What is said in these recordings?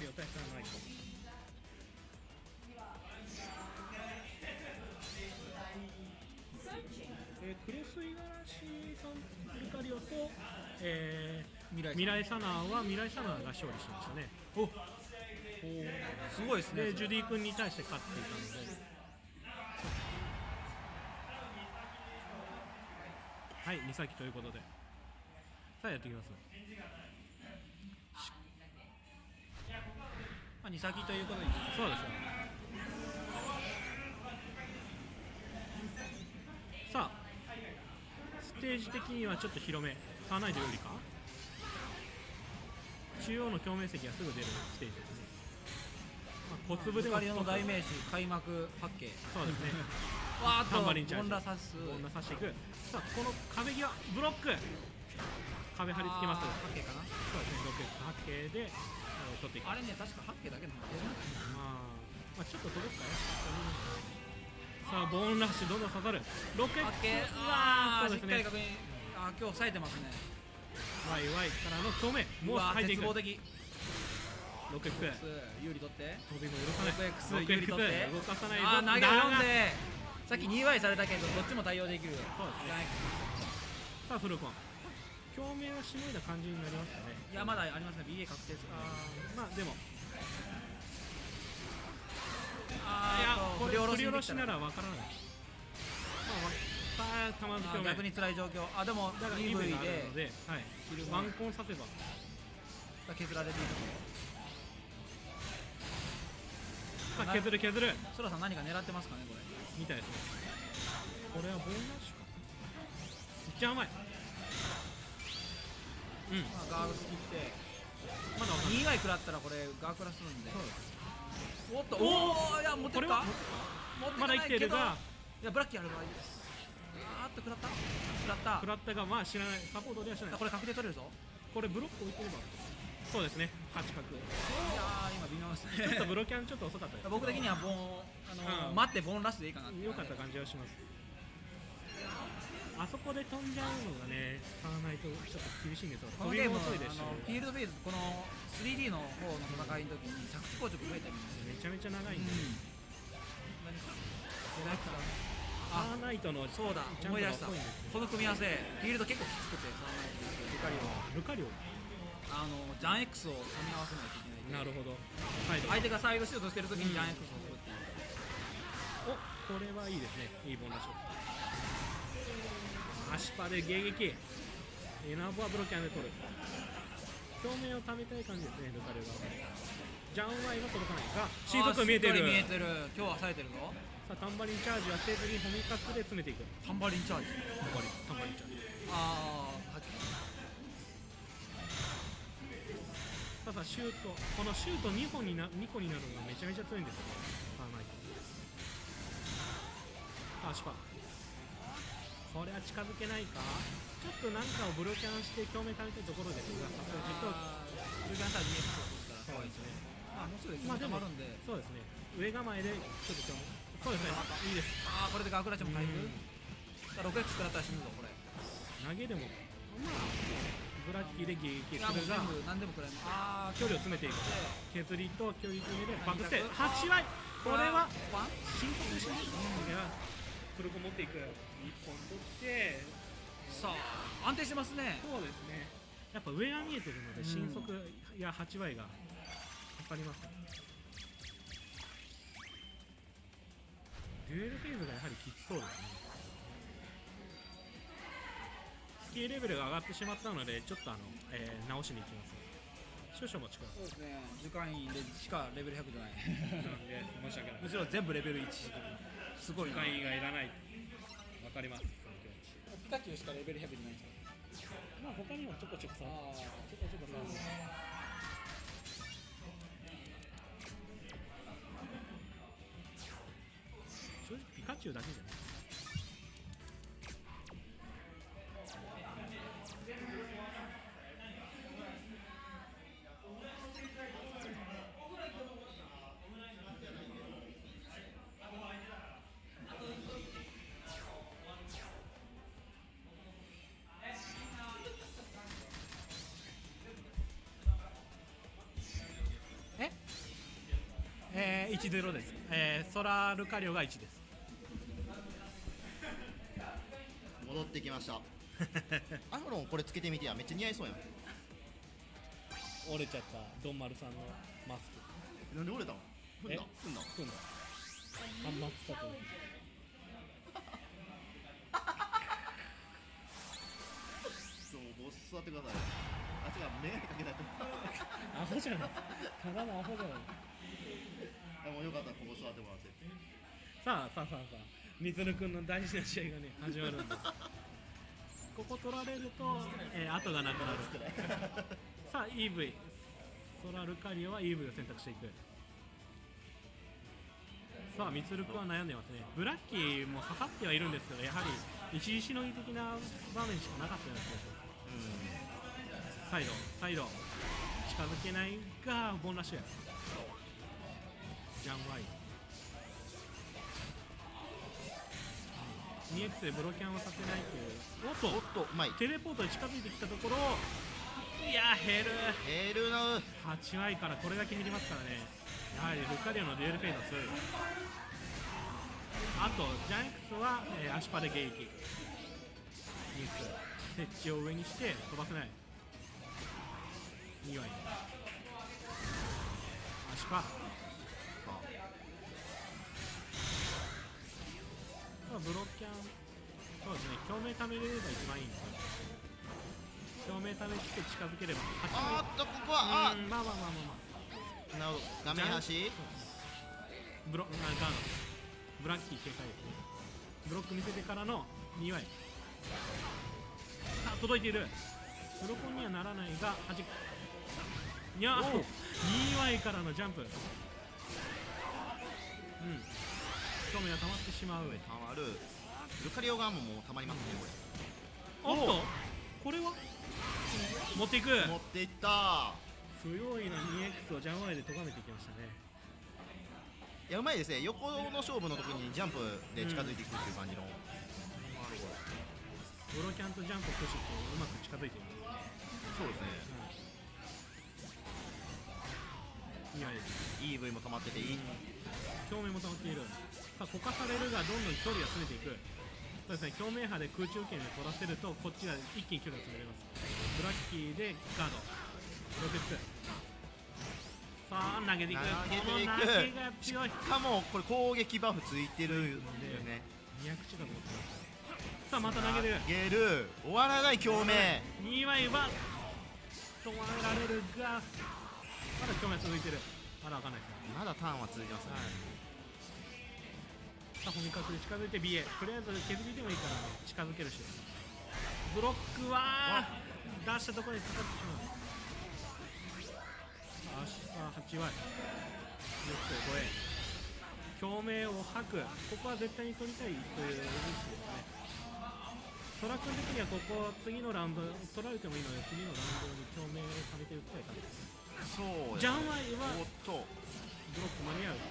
リオ対サーナイト。クロス五十嵐さんルカリオと、未来サナーは未来サナーが勝利しましたね。 おすごいですね。 でジュディ君に対して勝っていたので、はい、2先ということで、さあやっていきます。 まあ、2先ということに。 そうですよ。さあステージ的にはちょっと広め、サーナイトよりか中央の共鳴石がすぐ出るステージですね。まあ、小粒でもルカリオの代名詞開幕八景。 そうですね。 わーっとタンバリンチャージ、 ボンラ刺す。 ボンラ刺していく。さあこの壁際ブロック、壁張り付きます。 八景かな。 そうですね、ロケット八景で取っていく。 あれね、確か八景だけなんだよ。 まあちょっと届くかよ。さあボーンラッシュどんどん刺さる。ロケット、 八景、 そうですね。 しっかり確認。今日冴えてますね。 ワイワイからの共鳴、もう入っていく。 絶望的。 ロケット有利取って飛びも許さない。 ロケック有利取って動かさない。 投げ込んで、さっき 2Y されたけどどっちも対応できる。 そうですね。さあフルコン共鳴はしのいだ感じになりますかね。 いやまだありますね。 BA 確定ですよね。 まあでもこれ振り下ろしならわからない。さあ玉突き共鳴、 逆に辛い状況。でもだから EV があるのでで、はい、ワンコンさせば削られていたと。 さあ削るソラさん何か狙ってますかねこれ。 みたいですね。これはボーナッシュか。めっちゃ甘い。 ガードス切ってまだ 2Y 食らったらこれガークラするんで。おっと、 おおいや持ってるか。持ってまだ生きてるが、 いやブラッキーある場合です。食らったがまあ知らない、サポートではしない。 これ確定取れるぞ。 これブロック置いてれば、そうですね、8角。 いや今微妙ですね。 ちょっとブロキャンちょっと遅かったです。 僕的には待ってボーンラッシュでいいかなって。 良かった感じはします。あそこで飛んじゃうのがね、使わないとちょっと厳しいんですよ。 このゲーム遅いですし、 フィールドフェーズこの 3D の方の戦いの時に着地硬直増えたりめちゃめちゃ長いんで、サーナイトのそうだ思い出した。この組み合わせフィールド結構きつくて、サーナイトルカリオジャン X を組み合わせないといけない。 なるほど。 相手がサイドシュートしてる時にジャン X をするっていう。 これはいいですね。いいボーナスショット。足パで迎撃。エナボはブロキャンで取る。表面をためたい感じですね、ルカリオが。ジャンワイは届かないが、シートが見えてる。 今日は冴えてるぞ。 さあタンバリンチャージはせずにホミカツで詰めていく。 タンバリンチャージ。 タンバリンチャージ。さあシュート、このシュート2個になるのがめちゃめちゃ強いんですよ。サーナイト。足パ。これは近づけないか。ちょっと何かをブロキャンして表面ためたいところですが、ブロキャンしたら DX を取ったら怖いですね。もうすぐ決まるんで、 そうですね。上構えでちょっとそうですね。いいです。 これでガクラチも回復。6X 食らったら死ぬぞこれ。 投げでもブラッキーで迎撃。 それが何でも食らいます。 距離を詰めていく。削りと距離詰めでバクって8枚。これは深刻しない。フルコ持っていく。1本取ってさあ安定してますね。 そうですね。やっぱ上が見えてるので新速や8倍がかかります。デュエルフェーズがやはりきつそうですね。スキルレベルが上がってしまったのでちょっと直しに行きます。少々お待ちください。 そうですね。時間員でしかレベル100じゃない。 なんで申し訳ない。 むしろ全部レベル1。すごいな。 時間員がいらない。わかります。 ピカチュウしかレベル100じゃないんですか。 まあ他にもちょこちょこさ、正直ピカチュウだけじゃない。 10です。ソラルカリオが1です。 戻ってきましたアフロンこれつけてみてや、めっちゃ似合いそうやん。 折れちゃったドンマルさんのマスク。 なんで折れたの？踏んだえ踏んだ。 組んだ。あんま使ってない。 そう、ボス座ってください。あ、違う、メガネかけないとアホじゃない。ただのアホじゃない。 でもよかったらここ座ってもらって。 さあ、みつるくんの大事な試合がね、始まるんで。ここ取られると、後がなくなる。さあ、EV。ソラルカリオは EV を選択していく。さあ、みつるくんは悩んでますね。ブラッキーも刺さってはいるんですけど、やはり一時しのぎ的な場面しかなかったような気がします。サイド近づけないがボンラッシュや。ジャンワイ 2X でブロキャンをさせないという。おっおっとと、うまい。 テレポートで近づいてきたところ、いや減る。 ヘルの 8割からこれだけ減りますからね。やはりルカリオのデュエルフェイド強い。あとジャン X は、足パで迎撃。設置を上にして飛ばせない。2割足パブロッキャン。そうですね、共鳴貯めれれば一番いいのかな。共鳴貯めて近づければあーっと、ここはまあなるほど。画面端ブロガードブラッキー警戒ですね。ブロック見せてからの2割。あ、届いている。ブロコンにはならないが弾く。いやー、2割からのジャンプ。興味が溜まってしまう。 たまる。ルカリオ側ももうたまりますね、こおっと、これは持っていく。 れ。持っていった。 強いな 2X をジャンワイで咎めていきましたね。 いや、うまいですね。横の勝負の時にジャンプで近づいていくっていう感じの。 ブロキャンとジャンプをプッシュしてうまく近づいています。 そうですね。 2割です。 EV も止まってていい。 共鳴も溜まっている。さあ、こかされるがどんどん距離が詰めていく。そうですね、共鳴波で空中圏で取らせるとこっちが一気に距離が詰めれます。ブラッキーでガードロケッツ。さあ投げていく。 投げていく。 この投げが強い。 しかもこれ攻撃バフついてるんだよね。 200近く持ってます。さあまた投げる。 投げる。終わらない共鳴。 2枚は止められるがまだ共鳴続いてる。まだわかんないですね。 まだターンは続いてますね。 さあ本格で近づいて BA とりあえず削りでもいいから近づけるし、ブロックは出したところにかかってしまう。8割6.5共鳴を吐く。ここは絶対に取りたいという意思ですね。トラ君的にはここ次のラウンド取られてもいいので次のラウンドに共鳴をされて打ちたい感じです。 そうジャンワイはおっとブロック間に合う。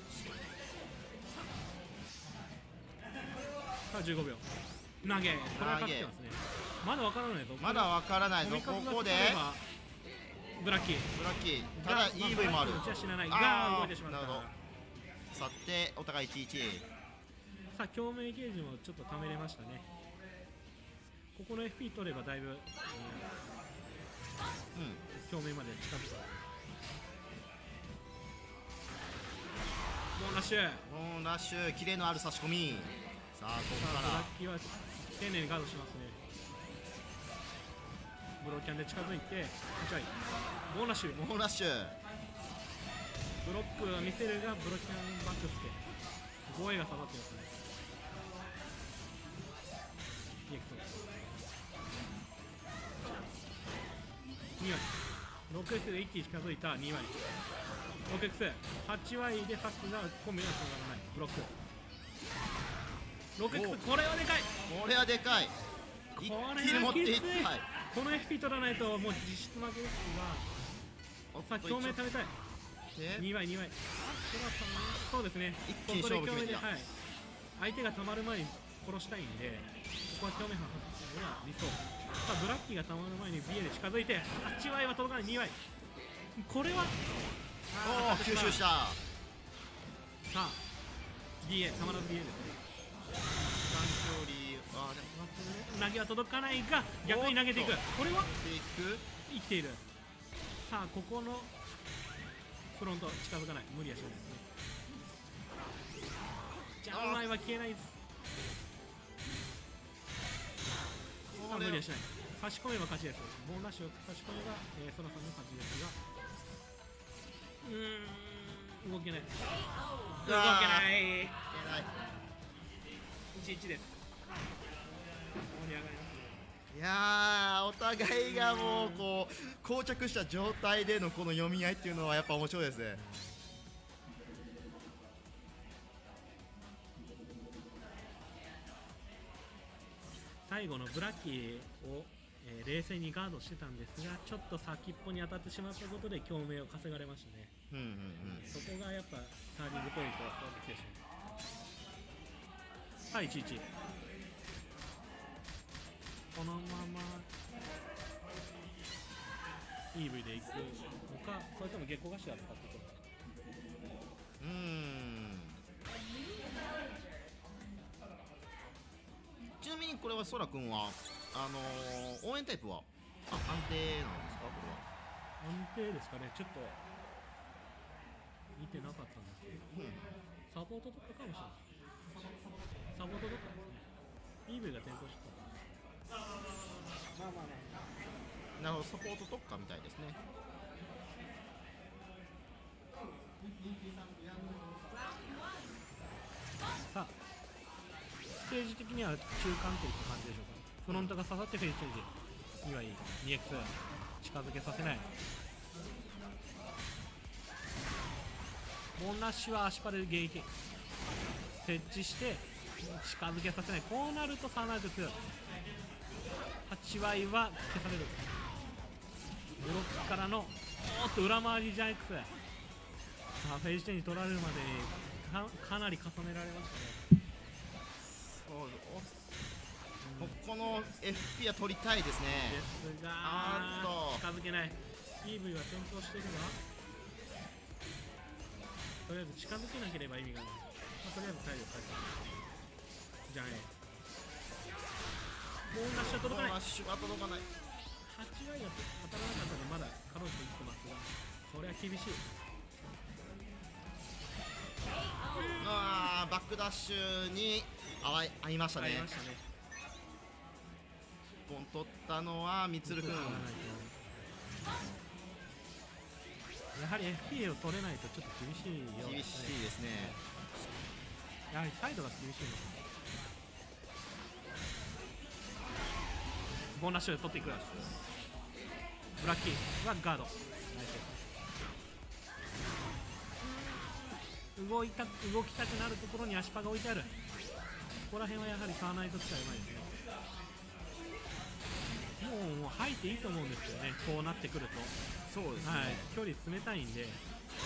さあ15秒投げ。これは勝ってますね。まだわからないぞ。 まだわからないぞ。ここでブラッキーただ EV もある。 じゃあ死なないが動いてしまった。 なるほど。さてお互い11。 さあ共鳴ゲージもちょっと貯めれましたね。ここの FP 取ればだいぶ、共鳴まで近づく。ボーンラッシュ。 ボーンラッシュ、キレのある差し込み。さあここブラかッキーは丁寧にガードしますね。ブロキャンで近づいてボーンラッシュ。 らボーンラッシュ。 ブロックは見せるがブロキャンバックステ防衛が下がってますね。2割 6X で一気に近づいた2割 6X8 割でサックがコンビがつながらない。ブロック 6X これはでかい。 これはでかい。一気に持っていった。 この FP 取らないともう実質負けですが、さあ共鳴食べたい。2枚そうですね。 一気に勝負決めて、 相手がたまる前に殺したいんでここは共鳴外すのが理想。さあブラッキーがたまる前に BA で近づいて8割は届かない。2割これは吸収した。 さあ BA たまらず BA ですね。 残距離はでも投げは届かないが逆に投げていく。これはでいく。 生きている。さあここのフロント近づかない。無理はしないですね。ジャンマイは消えないです。無理はしない。差し込めば勝ちです。ボーナッシュを差し込めば、ソラさんの勝ちですが、動けない。動けない。 いけない。 1-1 です。盛り上がりますね。 いやー、お互いがもうこう膠着した状態でのこの読み合いっていうのはやっぱ面白いですね。 最後のブラッキーを、冷静にガードしてたんですが、ちょっと先っぽに当たってしまったことで共鳴を稼がれましたね。 うんうんうん。 そこがやっぱターニングポイントだった気がします。はい、1-1。このまま EV でいくのか、それとも月光頭使っていくのか。 ちなみにこれはソラ君は応援タイプは安定なんですか？これは安定ですかね。ちょっと見てなかったんですけど、サポートとかかもしれない。サポートとかですね。EV が転向してた。まあまあまあ、 なるほど、サポート特化みたいですね。 さあステージ的には中間点って感じでしょうか。フロントが刺さってフェイスチェンジにはいい。 2X 近づけさせない。ボンラッシュは足パレで迎撃設置して近づけさせない。こうなるとサーナイト強い。8割は消される。ブロックからの裏回りジャイクス。さあフェイスチェンジ取られるまでに かなり重ねられましたね。 そうこの FP は取りたいですね。 ですが近づけない。 EV は転倒しているが、とりあえず近づけなければ意味がない。とりあえず体力回復。じゃあね、ボーンラッシュは届かない。 ラッシュは届かない。 8割が当たらなかったのでまだかろうじて生きてますが、それは厳しい。 バックダッシュに合いましたね。 ありましたね。 ポン取ったのはみつるくん。 やはり FPA を取れないとちょっと厳しいよう厳ですね。 しいですね。 やはりサイドが厳しいのか。ボーナッシュで取っていく。ブラッキーはガード。ナイス。動きたくなるところに足パが置いてある。ここら辺はやはりサーナイトとしてはうまいですね。もう吐いていいと思うんですよね、こうなってくると。 そうですね。 はい、距離冷たいんで。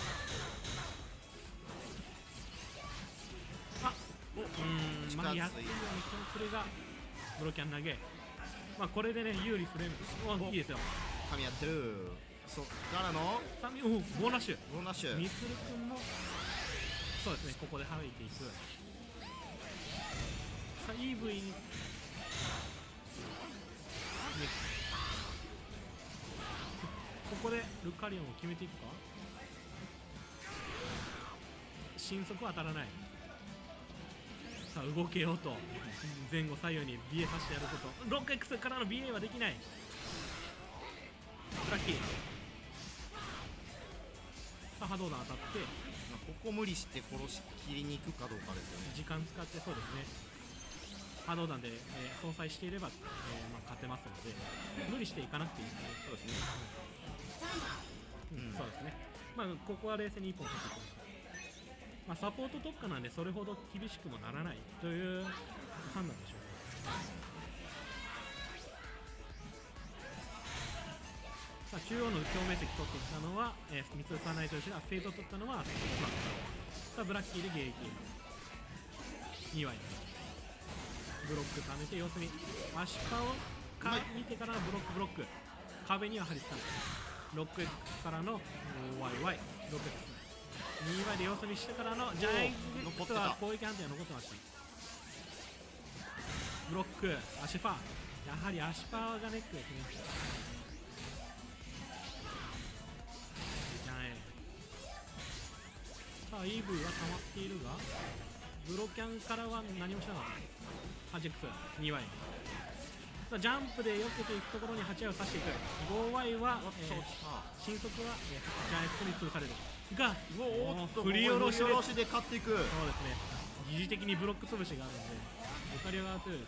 まあ安いような気もするが、ブロキャン投げ。まあこれでね、有利フレーム。いいですよ。 噛み合ってる。そっからのボーナッシュ。 ボーナッシュ。 ミスル君もそうですね、ここで吐いていく。さあ EV にここでルカリオンを決めていくか。新速は当たらない。さあ動けようと前後左右に BA さしてやること。 6X からの BA はできない。ラッキー。さあ波動弾当たってここ無理して殺し切りに行くかどうかですよね。 時間使って。そうですね、波動弾で、相殺していれば、勝てますので無理していかなくていいですね。 そうですね。 そうですね。まあここは冷静に1本取っていきました。まあ、サポート特化なんでそれほど厳しくもならないという判断でしょうか。さあ中央の共鳴石取ってきたのは、三つさないと後ろフェイド取ったのは、さあブラッキーで迎撃2割ブロック貯めて、要するに足パを見てからのブロック壁には張り付かない。6X からの YY6X 2倍で様子見してからのジャイアンツは攻撃判定が残ってました。ブロック足パー、やはり足パーがネックですね。ジャンエさあ EV は溜まっているがブロキャンからは何もしなかった。8X 2Y さあジャンプで避けていくところに 8Y を刺していく。 5Y は、新速は、ジャン X に潰されるが振り下ろしで勝っていく。 そうですね、疑似的にブロック潰しがあるのでオカリオが当たる。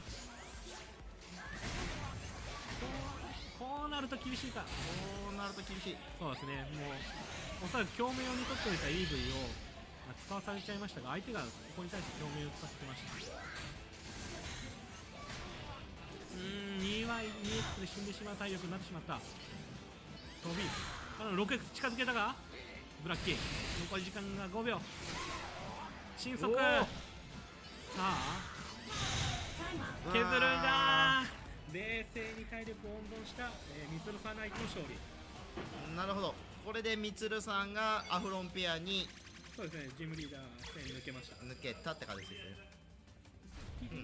こうなると厳しいか。 こうなると厳しい。 そうですね、もうおそらく共鳴用に取っておいた EV を使わされちゃいましたが、相手がここに対して共鳴を使ってました。2Y2X で死んでしまう体力になってしまった。飛び6X 近づけたがブラッキー残り時間が5秒。新速さあ削るんだ。冷静に体力を温存した、ミツルさん相手の勝利。 なるほど。これでみつるさんがアフロンペアにそうですね、ジムリーダー戦抜けました。 抜けたって感じですね。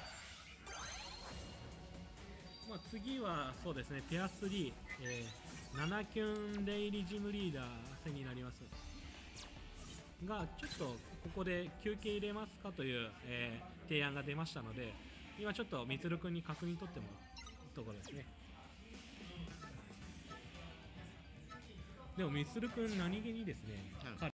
まあ次はそうですね、ペア3、7キュンレイリジムリーダー戦になりますが、ちょっとここで休憩入れますかという、提案が出ましたので、今ちょっとみつるくんに確認取ってもらうところですね。でもみつるくん何気にですね、 うん彼